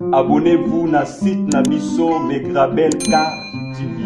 Abonnez-vous na site Nabiso Megrabel K TV.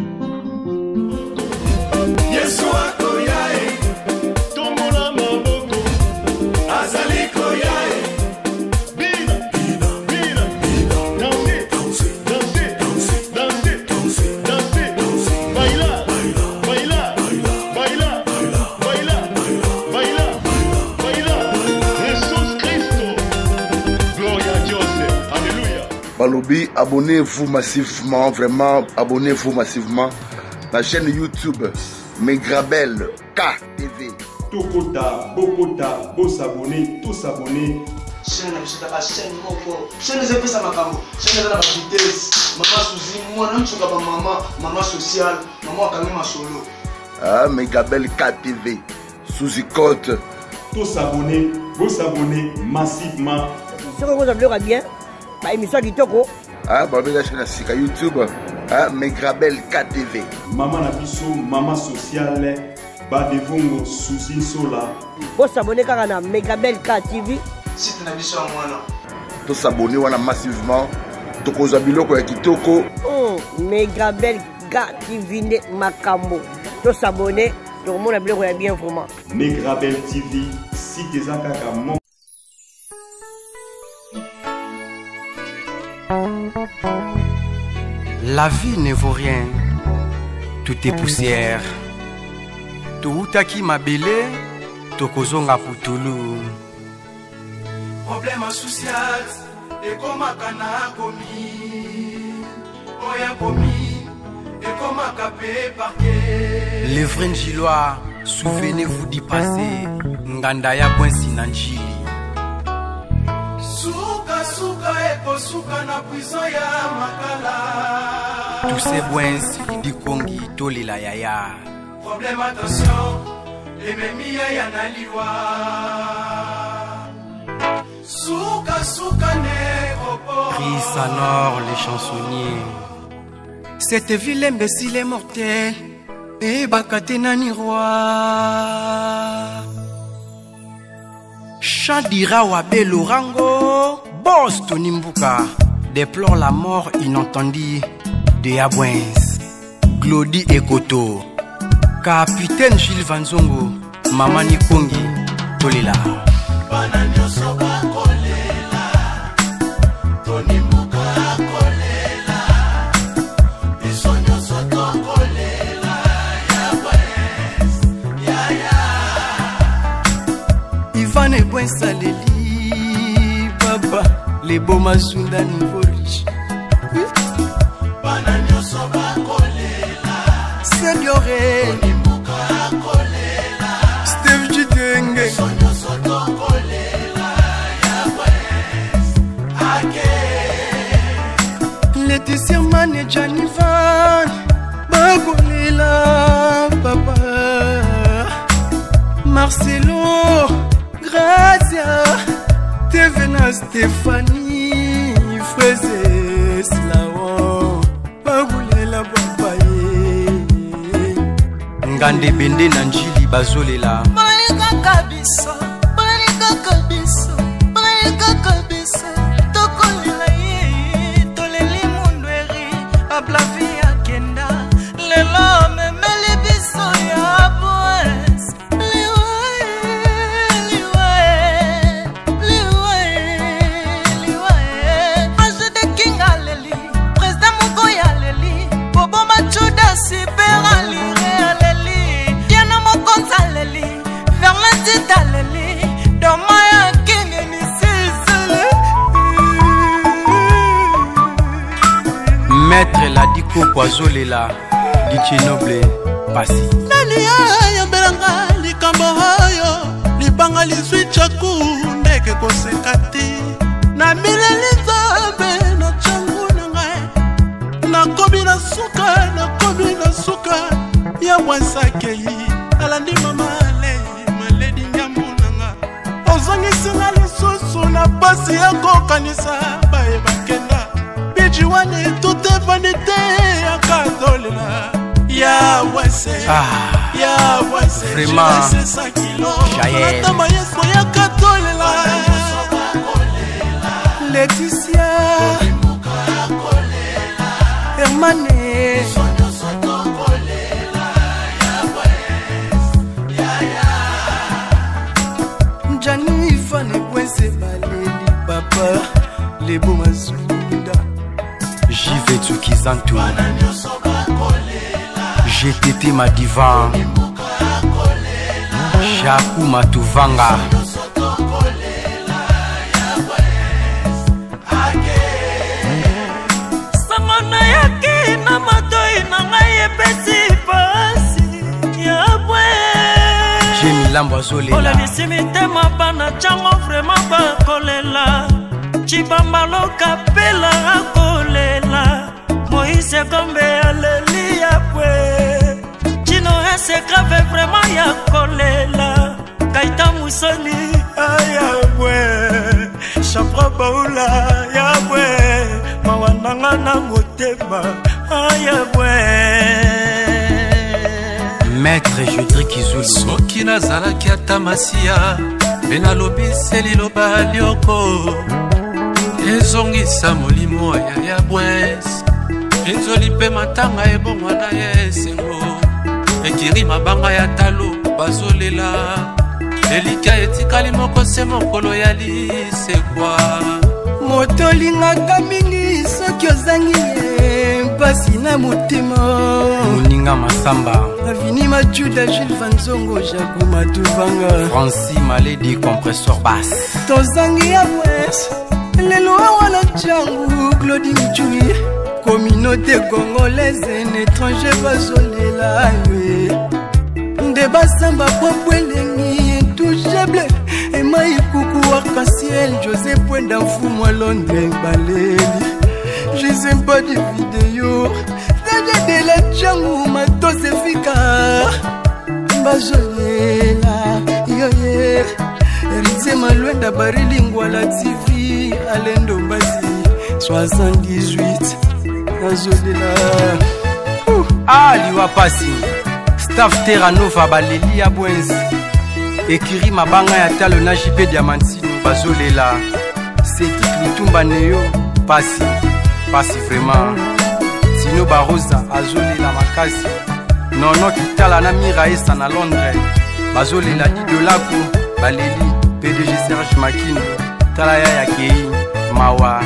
Balobi, abonnez-vous massivement, vraiment, abonnez-vous massivement. La chaîne YouTube Megrabel K TV. Tokota, Bokota, Bos abonnés, tous abonnés. Chaîne Moko, chaîne des épées à Makambo, chaîne de la vitesse, maman Suzy, moi non, je suis maman sociale, maman Kamima Solo. Ah, Megrabel K TV, Suzy Côte. Tous abonnés, Bos abonnés massivement. Si vous avez bien, bah, émission Kitoko. Ah, bah, la chaîne à YouTube, ah, Megrabel K TV. Maman Nabiso, maman sociale, Badevongo, Suzy Sola. Vous s'abonnez à Megrabel K TV. Site Nabiso à moi. Tous s'abonner massivement. Toko Zabiloko ya Kitoko. Megrabel K TV Makambo. Tous s'abonner. Tout le monde a bien vraiment. Megrabel TV, site des Akaka. La vie ne vaut rien, tout est poussière. Toutaki mabele, tokozonga putulu. Problème social, et comme kana komi, oya komi, et comme capé parquet. Les vrais Njilois, souvenez-vous du passé, Ngandaya Bwensi Nanjili. Souka souka eko souka na prison ya makala. Tous ces Bwensi di Kongi tolela yaya. Problème attention, les mêmes yaya na liwa. Souka souka ne repos. Chris Anor les chansonniers. Cette ville imbécile est mortelle. Et bakate nani roi. Chandira Wabe Lorango, Boss Tony Mbuka déplore la mort inentendue de Yabwens, Glody Ekoto, Capitaine Gilles Vanzongo, Mamani Kongi, Tolila. Ivane Bwensaleli, Baba, les beaux Mazunda niveau riche. Seigneur, Steve Jidenge, Laetitia Mane Janivan, Bagolela, Papa, Marcelo, Grazia, Tevena Stéphanie, Frezes Lao, Bagolela, Papaye, Ngande Bende Nanjili Bazolela. Balika kabisa, balika kabisa, balika kabisa. Tokolela ye, toleli mundweri, ablavi ya kenda. Lelo memeli biso ya boes. Liwe, liwe, liwe, liwe. Age de King Aleli, président Mugoya Aleli, Bobo Machuda Sibera Lire Aleli, Diana Mokonza Aleli, Verlaine Tita Aleli, Domaya King Nisizele. Maître Ladiko Kwazolela, Dichinoble, Pasi. Nani ya belanga likambo hoyo, libanga liswicha kundeke kosekati. Na mileli zabe na changu na ngai, na kobi na suka, ya mwansakei, alandi mamale, maledi nyambu nanga. Ozongi singa lisusu na pasi ya kokanisa, bae bakenda. Bijiwani tute vanite ya kadolela. Ya wese, ya wese, vraiment, Jaël, Laetitia, mane Njani fane bwense baleli papa Lebo mazunda Jive Tsukizantu GTT Madivan Jaku Matuvanga Samana yaki na matoi na ngaye pesi pasi ya bwe Jemi Lambo Zolela Ola bisimite mabana chango vraiment bakolela Chibambalo kapela akolela Moïse Gombe aleli ya bwe Chino ese grave vraiment ya kolela Kaita Musoni ya bwe Chapra Baula ya bwe Mawananga na motema ya bwe Maître Jodri Kizulu Soki nazalaki ata masiya mpe nalobisi liloba lioko ezongisa molimo ya bwes enzoli mpe matanga ebongwa na ye esengo ekiri mabanga ya talo bazolela elika etikali moko se mokolo ya lisekwa moto olingaka mingi soki ozangi ye mpasi na motema Moninga Masamba Avini Majuda Gilles Vanzongo Jaku Matuvanga Francis Maledi Compresseur Basse Tozangi ya wes Lelo wana changu Claudine Chui Communauté congolaise un étranger bazolela Nde basamba popwelengi intouchable Ema ikuku arc-en-ciel José Pwenda Mfumu à Londres Baleli Je sais pas des vidéos de la changu matose fika bazolela yoye Erize Malwenda barilingwa la TV Alendo Basi 78 bazolela Liwa Pasi Staff Terra Nova baleli ya bwenzi Ekiri mabanga ya talo na JP Diamantino bazolela Cedric Lutumba Neyo Pasi vraiment Sino Barosa azolela makasi Nono Kitala na Miraesa na Londres bazolela Didolako baleli PDG Serge Makindo Tala ya Kei Mawa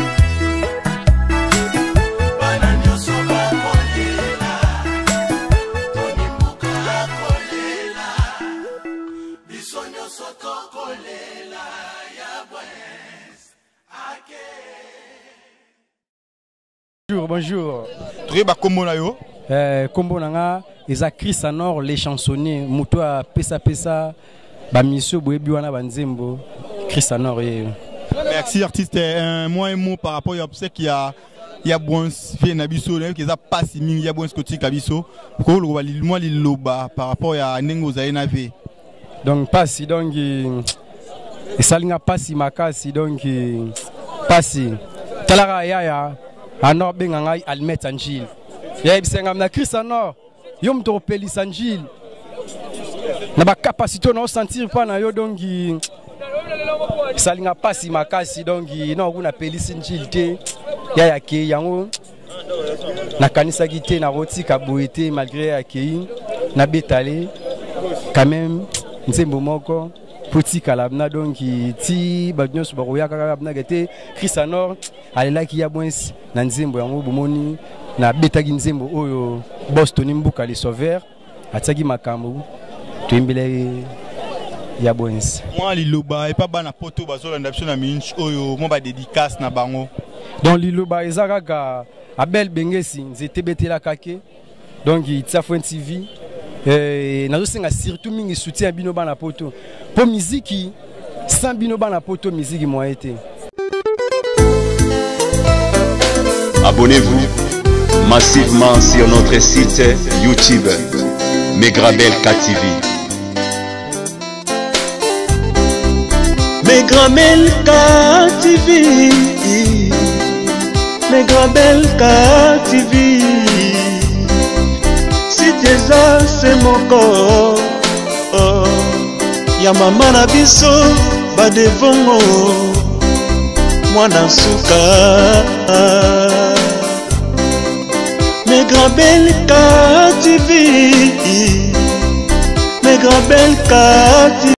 Bonjour. Très bas combo na yo. Combo nanga eza Chris Anor les chansonniers muto a pesa ba miso boyebi wana banzembo Chris Anor ye. Merci artiste, moi un mot par rapport à ce qu'il y a bon fait na biso qui za pas si mingi ya bon scotty kabiso ko lo bali moi li loba par rapport à nengo za nave. Donc pasi donc esalinga pasi makasi donc pasi talara ya Anor benga ngai almet Angile. Ya bisenga na Chris Anor. Yo mto pelisa Angile. Na ba capacité na sentir pas na yo donc salinga pasi makasi donc na kuna pelisa Angile te. Ya ke yango na kanisa kité na roti kaboité malgré akei na betale quand même nzembo moko petit kalabna donc ti bagnos baroya kalabna gete Chris Anor alelaki ya bwensi na nzembo yango bomoni na betaki nzembo oyo Boston Mbuka les sauveurs ataki makambo toimbele ya bwensi moi liloba et pas bana poto bazolanda biso na minch oyo mo ba dédicace na bango donc liloba ezaka Abel Bengesi nzete betela kake donc Itsafwen TV nazosenga surtout mingi soutien bino bana poto po muziki sans bino bana poto muziki moi été. Abonnez-vous massivement sur notre site YouTube Megrabel KTV. Megrabel KTV, Megrabel KTV. Si déjà c'est mon corps, ya mama na biso ba devongo mwana suka. Megrabelka TV. Megrabelka TV.